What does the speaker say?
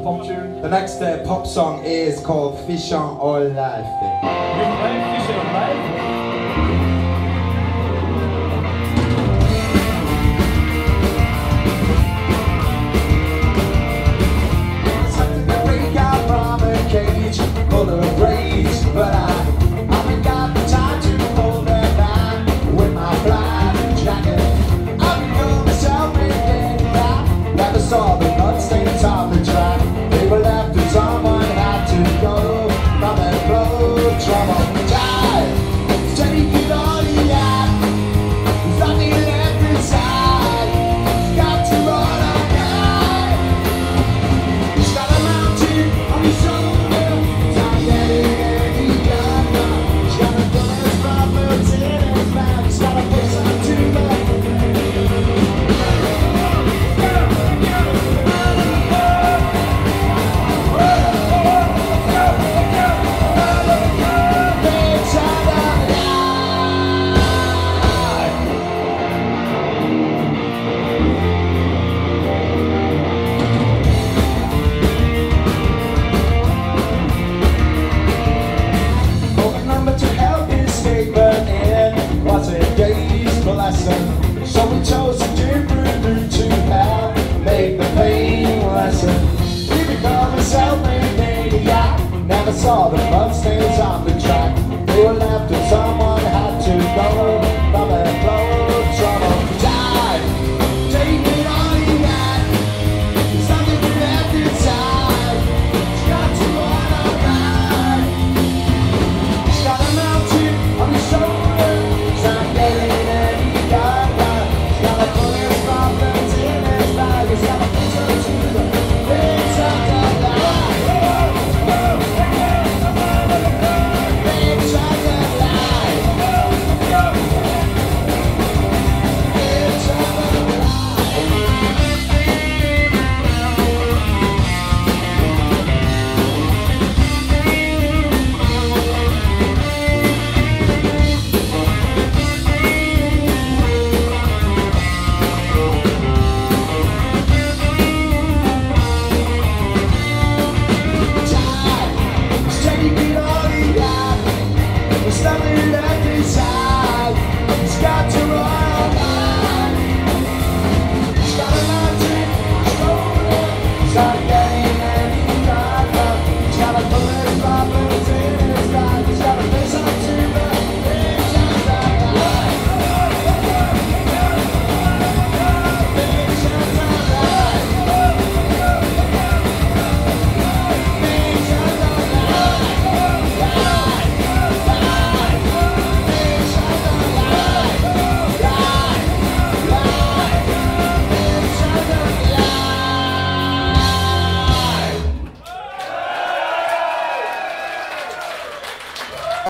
pop tune? The next pop song is called Fish on All Life. You're playing Fish on Life? Full of rage, but I haven't got the time to hold them back with my flying jacket. I become a self-made guy. Never saw the bloodstains on the track. They were left and someone had to go from that blow trouble. Die, take it all he had. There's nothing left inside. He's got to run or die. He's got a mountain on his shoulder. So we chose a different route to help make the pain lessen. We become a self-made maniac. Never saw the blood stain